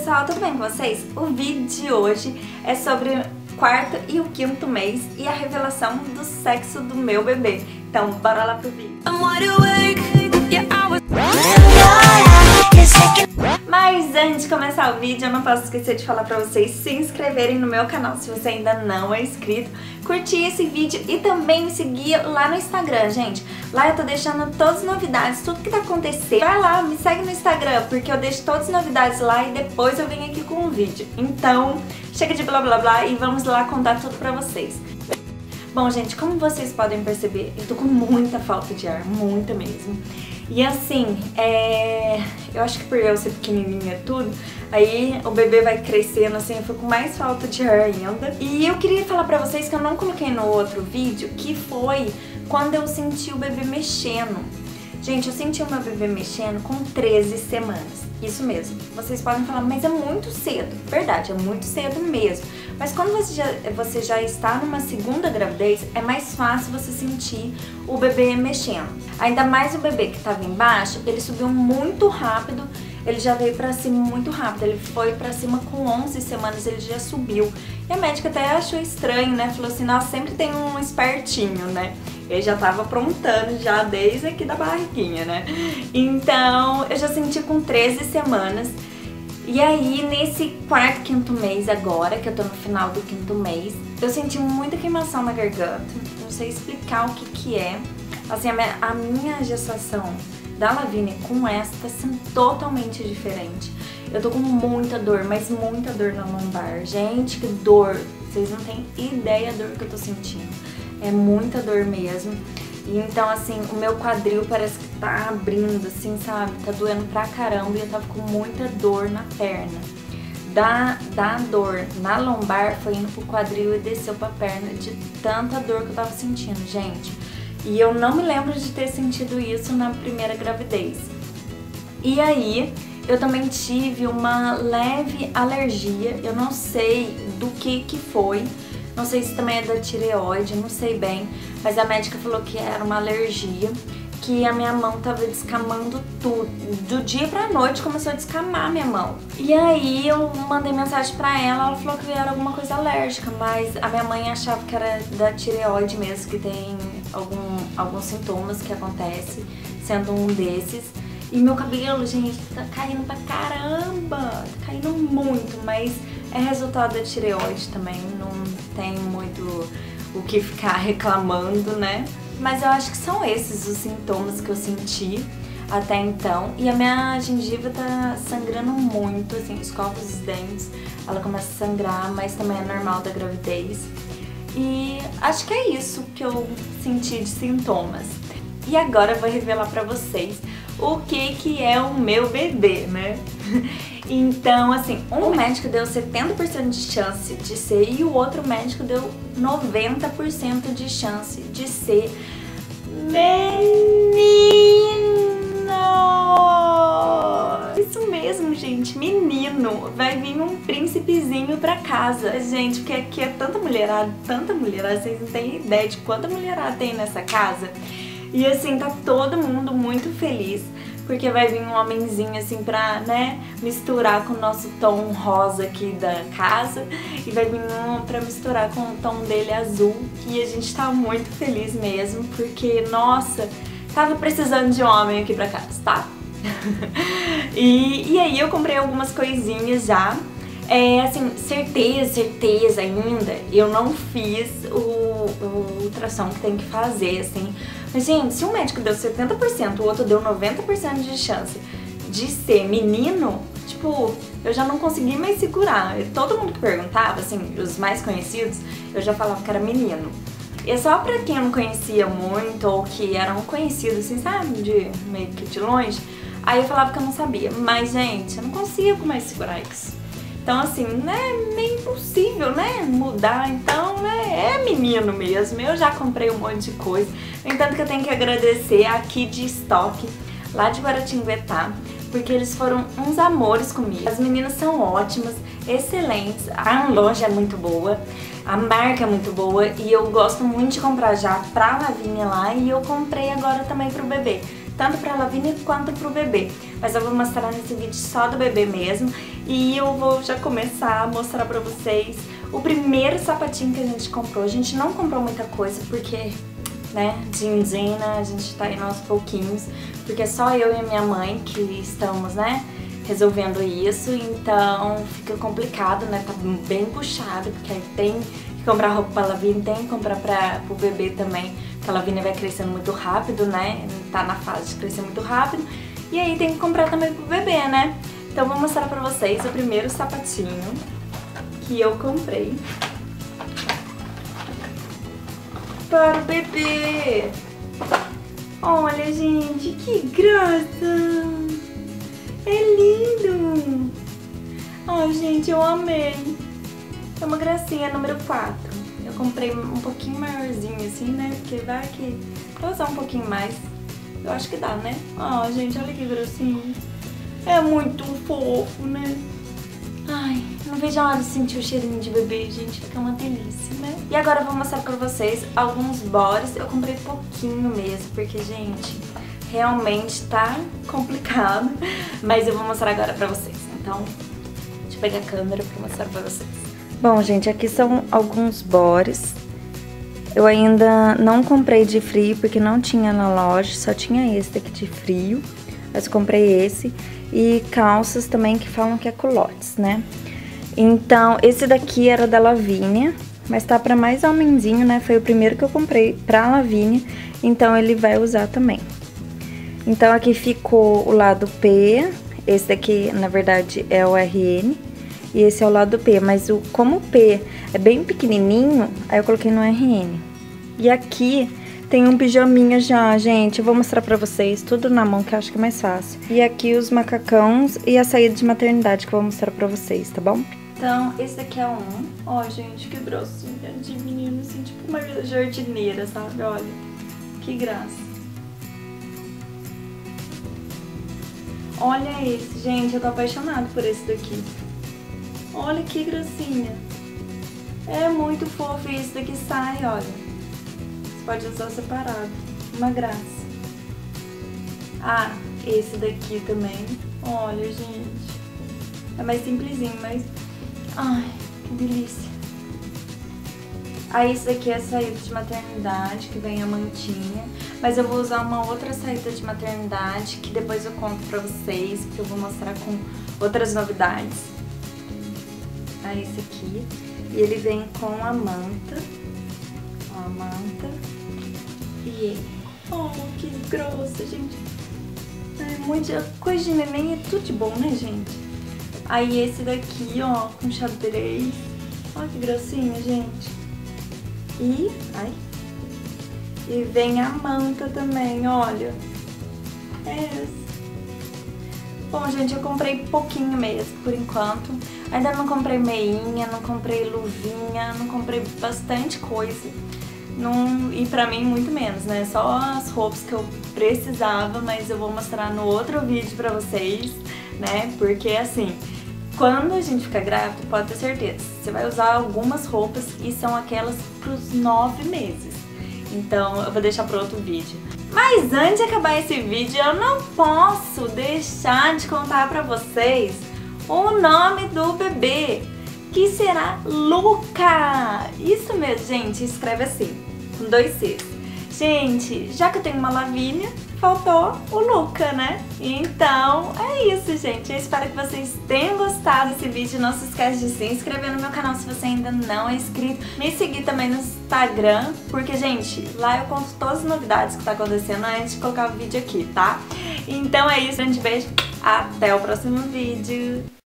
pessoal, tudo bem com vocês? O vídeo de hoje é sobre o quarto e o quinto mês e a revelação do sexo do meu bebê. Então, bora lá pro vídeo. Mas antes de começar o vídeo, eu não posso esquecer de falar pra vocês se inscreverem no meu canal se você ainda não é inscrito, curtir esse vídeo e também me seguir lá no Instagram, gente. Lá eu tô deixando todas as novidades, tudo que tá acontecendo. Vai lá, me segue no Instagram, porque eu deixo todas as novidades lá e depois eu venho aqui com um vídeo. Então, chega de blá blá blá e vamos lá contar tudo pra vocês. Bom, gente, como vocês podem perceber, eu tô com muita falta de ar, muita mesmo. E assim, eu acho que por eu ser pequenininha tudo, aí o bebê vai crescendo assim, eu fico com mais falta de ar ainda. E eu queria falar pra vocês que eu não coloquei no outro vídeo, que foi quando eu senti o bebê mexendo. Gente, eu senti o meu bebê mexendo com 13 semanas. Isso mesmo. Vocês podem falar, mas é muito cedo. Verdade, é muito cedo mesmo. Mas quando você já está numa segunda gravidez, é mais fácil você sentir o bebê mexendo. Ainda mais o bebê que estava embaixo, ele subiu muito rápido. Ele já veio pra cima muito rápido, ele foi pra cima com 11 semanas, ele já subiu. E a médica até achou estranho, né? Falou assim, nossa, sempre tem um espertinho, né? Ele já tava aprontando já desde aqui da barriguinha, né? Então, eu já senti com 13 semanas. E aí, nesse quarto, quinto mês agora, que eu tô no final do quinto mês, eu senti muita queimação na garganta. Não sei explicar o que é. Assim, a minha gestação da Lavínia com essa tá sendo totalmente diferente. Eu tô com muita dor, mas muita dor na lombar. Gente, que dor! Vocês não têm ideia da dor que eu tô sentindo. É muita dor mesmo. E então, assim, o meu quadril parece que tá abrindo, assim, sabe? Tá doendo pra caramba e eu tava com muita dor na perna. Da dor na lombar foi indo pro quadril e desceu pra perna de tanta dor que eu tava sentindo, gente. E eu não me lembro de ter sentido isso na primeira gravidez. E aí, eu também tive uma leve alergia, eu não sei do que foi, não sei se também é da tireoide, não sei bem, mas a médica falou que era uma alergia, que a minha mão tava descamando tudo. Do dia pra noite começou a descamar a minha mão. E aí eu mandei mensagem pra ela falou que era alguma coisa alérgica, mas a minha mãe achava que era da tireoide mesmo, que tem alguns sintomas que acontecem, sendo um desses. E meu cabelo, gente, tá caindo pra caramba, tá caindo muito, mas é resultado da tireoide também, não tem muito o que ficar reclamando, né? Mas eu acho que são esses os sintomas que eu senti até então. E a minha gengiva tá sangrando muito, assim, escova os dentes, ela começa a sangrar, mas também é normal da gravidez. E acho que é isso que eu senti de sintomas. E agora eu vou revelar pra vocês o que é o meu bebê, né? Então, assim, um médico deu 70% de chance de ser e o outro médico deu 90% de chance de ser menino! Isso mesmo, gente, menino! Vai vir um príncipezinho pra casa. Gente, porque aqui é tanta mulherada, vocês não têm ideia de quanta mulherada tem nessa casa. E assim, tá todo mundo muito feliz, porque vai vir um homenzinho assim pra, né, misturar com o nosso tom rosa aqui da casa. E vai vir um pra misturar com o tom dele azul. E a gente tá muito feliz mesmo, porque, nossa, tava precisando de um homem aqui pra casa, tá? E aí eu comprei algumas coisinhas já. Assim, certeza ainda, eu não fiz o ultrassom que tem que fazer, assim. Mas, gente, se um médico deu 70%, o outro deu 90% de chance de ser menino, tipo, eu já não consegui mais segurar. Todo mundo que perguntava, assim, os mais conhecidos, eu já falava que era menino. E só pra quem eu não conhecia muito, ou que eram conhecidos, assim, sabe, de meio que de longe, aí eu falava que eu não sabia. Mas, gente, eu não consigo mais segurar isso. Então, assim, né, meio impossível, né, mudar, então, né, é menino mesmo. Eu já comprei um monte de coisa. No entanto que eu tenho que agradecer a Kid Stock, lá de Guaratinguetá, porque eles foram uns amores comigo. As meninas são ótimas, excelentes, a loja é muito boa, a marca é muito boa e eu gosto muito de comprar já pra Lavínia lá e eu comprei agora também pro bebê. Tanto pra Lavínia quanto pro bebê. Mas eu vou mostrar nesse vídeo só do bebê mesmo. E eu vou já começar a mostrar pra vocês o primeiro sapatinho que a gente comprou. A gente não comprou muita coisa porque, né, din-din, a gente tá indo aos pouquinhos, porque é só eu e a minha mãe que estamos, né, resolvendo isso, então fica complicado, né, tá bem puxado, porque aí tem que comprar roupa pra Lavínia, tem que comprar pro bebê também, porque a Lavínia vai crescendo muito rápido, né, tá na fase de crescer muito rápido, e aí tem que comprar também pro bebê, né. Então vou mostrar pra vocês o primeiro sapatinho que eu comprei para o bebê. Olha, gente, que graça! É lindo! Ai, gente, eu amei! É uma gracinha, número 4. Eu comprei um pouquinho maiorzinho assim, né? Porque vai que... Vou usar um pouquinho mais. Eu acho que dá, né? Ó, gente, olha que grossinho. É muito fofo, né? Ai, não vejo a hora de sentir o cheirinho de bebê, gente, fica uma delícia, né? E agora eu vou mostrar pra vocês alguns bodies. Eu comprei pouquinho mesmo, porque, gente, realmente tá complicado. Mas eu vou mostrar agora pra vocês. Então, deixa eu pegar a câmera pra mostrar pra vocês. Bom, gente, aqui são alguns bodies. Eu ainda não comprei de frio, porque não tinha na loja, só tinha esse daqui de frio. Mas eu comprei esse. E calças também que falam que é culottes, né? Então, esse daqui era da Lavínia, mas tá pra mais homenzinho, né? Foi o primeiro que eu comprei pra Lavínia, então ele vai usar também. Então, aqui ficou o lado P, esse daqui, na verdade, é o RN, e esse é o lado P, mas como o P é bem pequenininho, aí eu coloquei no RN. E aqui... tem um pijaminha já, gente. Eu vou mostrar pra vocês tudo na mão, que eu acho que é mais fácil. E aqui os macacãos e a saída de maternidade que eu vou mostrar pra vocês, tá bom? Então, esse daqui é um. Ó, gente, que grossinha de menino, assim, tipo uma jardineira, sabe? Olha, que graça. Olha esse, gente, eu tô apaixonada por esse daqui. Olha que gracinha. É muito fofo e esse daqui sai, olha. Pode usar separado, uma graça. Ah, esse daqui também. Olha, gente. É mais simplesinho, mas... ai, que delícia. Aí esse daqui é a saída de maternidade, que vem a mantinha. Mas eu vou usar uma outra saída de maternidade, que depois eu conto pra vocês, porque eu vou mostrar com outras novidades. Aí esse aqui. E ele vem com a manta. Ó, a manta. E ele. Oh, que grossa, gente. É muita coisa de neném, é tudo de bom, né, gente? Aí esse daqui, ó, com xadrez. Olha que grossinha, gente. E, ai. E vem a manta também, olha. Essa. Bom, gente, eu comprei pouquinho mesmo, por enquanto. Ainda não comprei meinha, não comprei luvinha, não comprei bastante coisa. Não, e pra mim muito menos, né? Só as roupas que eu precisava, mas eu vou mostrar no outro vídeo pra vocês, né? Porque assim, quando a gente fica grávida, pode ter certeza, você vai usar algumas roupas e são aquelas pros 9 meses. Então eu vou deixar pro outro vídeo. Mas antes de acabar esse vídeo, eu não posso deixar de contar pra vocês o nome do bebê, que será Luca. Isso mesmo, gente, escreve assim, com 2 Cs. Gente, já que eu tenho uma Lavínia, faltou o Luca, né? Então, é isso, gente. Eu espero que vocês tenham gostado desse vídeo. Não se esquece de se inscrever no meu canal se você ainda não é inscrito. Me seguir também no Instagram, porque, gente, lá eu conto todas as novidades que tá acontecendo antes de colocar o vídeo aqui, tá? Então é isso, grande beijo. Até o próximo vídeo.